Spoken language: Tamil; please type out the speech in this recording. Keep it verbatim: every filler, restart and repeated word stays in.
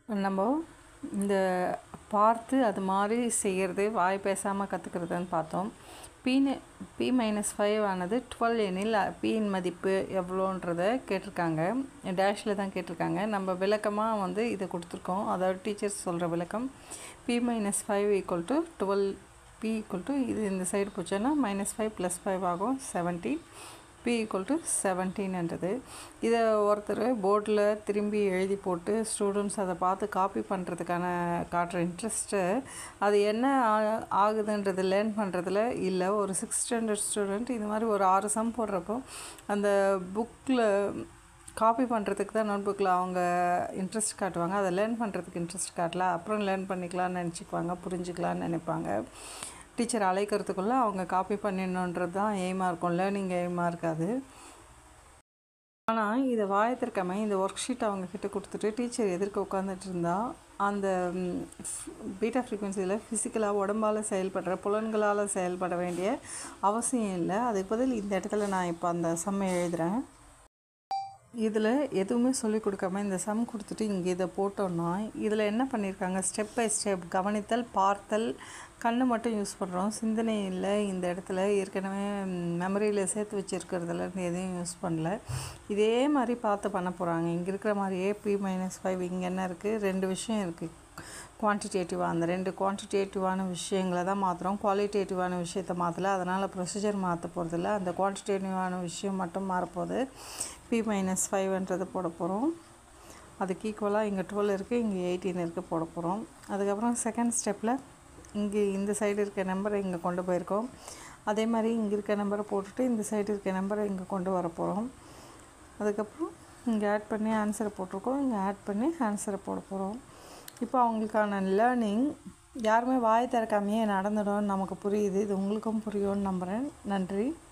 நம்ம இந்த பார்த்து அது மாதிரி செய்கிறது வாய் பேசாமல் கற்றுக்கிறதுன்னு பார்த்தோம். பீனு பி மைனஸ் ஃபைவ் ஆனது டுவெல் எனில் பியின் மதிப்பு எவ்வளோன்றதை கேட்டிருக்காங்க. டேஷில் தான் கேட்டிருக்காங்க. நம்ம விளக்கமாக வந்து இதை கொடுத்துருக்கோம். அதாவது டீச்சர்ஸ் சொல்கிற விளக்கம் b minus five equal to twelve, b equal to இது இந்த சைடு போச்சோன்னா மைனஸ் ஃபைவ் ப்ளஸ் ஃபைவ் ஆகும் செவன்டீன், பி ஈக்குவல் டு செவன்டீன்ன்றது. இதை ஒருத்தர் போர்டில் திரும்பி எழுதி போட்டு ஸ்டூடெண்ட்ஸ் அதை பார்த்து காப்பி பண்ணுறதுக்கான காட்டுற இன்ட்ரெஸ்ட்டு அது என்ன ஆகுதுன்றது லேர்ன் பண்ணுறதுல இல்லை. ஒரு சிக்ஸ் ஸ்டாண்டர்ட் ஸ்டூடெண்ட் இது மாதிரி ஒரு ஆறு சம் போடுறப்போ அந்த புக்கில் காப்பி பண்ணுறதுக்கு தான் நோட் புக்கில் அவங்க இன்ட்ரெஸ்ட் காட்டுவாங்க. அதை லேர்ன் பண்ணுறதுக்கு இன்ட்ரெஸ்ட் காட்டல, அப்புறம் லேர்ன் பண்ணிக்கலாம்னு நினச்சிக்குவாங்க, புரிஞ்சுக்கலான்னு நினைப்பாங்க. டீச்சர் அழைக்கிறதுக்குள்ளே அவங்க காப்பி பண்ணிடணுன்றது தான் எய்மாக இருக்கும், லேர்னிங் எய்மாக இருக்காது. ஆனால் இதை வாயத்திற்காம இந்த ஒர்க் ஷீட் அவங்கக்கிட்ட கொடுத்துட்டு டீச்சர் எதிர்க்க உட்காந்துட்டு இருந்தால் அந்த பீட்டா ஃப்ரீக்வன்சியில் ஃபிசிக்கலாக உடம்பால் செயல்படுற புலன்களால் செயல்பட வேண்டிய அவசியம் இல்லை. அதுக்கு பதில் இந்த இடத்துல நான் இப்போ அந்த சம்மை எழுதுகிறேன். இதில் எதுவுமே சொல்லிக் கொடுக்காம இந்த சம் கொடுத்துட்டு இங்கே இதை போட்டோன்னா இதில் என்ன பண்ணியிருக்காங்க, ஸ்டெப் பை ஸ்டெப் கவனித்தல், பார்த்தல், கண்ணு மட்டும் யூஸ் பண்ணுறோம், சிந்தனை இல்லை. இந்த இடத்துல ஏற்கனவே மெமரியில் சேர்த்து வச்சுருக்கிறதுல எதையும் யூஸ் பண்ணல. இதே மாதிரி பார்த்து பண்ண போகிறாங்க. இங்கே இருக்கிற மாதிரியே பி மைனஸ் ஃபைவ் இங்கே என்ன இருக்குது, ரெண்டு விஷயம் இருக்குது குவான்டிடேட்டிவாக. அந்த ரெண்டு குவான்டிடேட்டிவான விஷயங்களை தான் மாற்றுறோம், குவாலிட்டேட்டிவான விஷயத்தை மாற்றலை. அதனால் ப்ரொசீஜர் மாற்ற போகிறதில்ல. அந்த குவான்டிடேட்டிவான விஷயம் மட்டும் மாறப்போகுது. பி மைனஸ் ஃபைவ்ன்றதை போட போகிறோம். அதுக்கு ஈக்குவலாக இங்கே டுவெல் இருக்குது, இங்கே எயிட்டீன் இருக்குது போட போகிறோம். அதுக்கப்புறம் செகண்ட் ஸ்டெப்பில் இங்கே இந்த சைடு இருக்க நம்பரை இங்கே கொண்டு போயிருக்கோம். அதே மாதிரி இங்கே இருக்க நம்பரை போட்டுட்டு இந்த சைடு இருக்க நம்பரை இங்கே கொண்டு வர போகிறோம். அதுக்கப்புறம் இங்கே ஆட் பண்ணி ஆன்சரை போட்டிருக்கோம், இங்கே ஆட் பண்ணி ஆன்சரை போட போகிறோம். இப்போ அவங்களுக்கான லேர்னிங் யாருமே வாய் திறக்காமையே நடந்துடும் நமக்கு புரியுது. இது உங்களுக்கும் புரியும்னு நம்புகிறேன். நன்றி.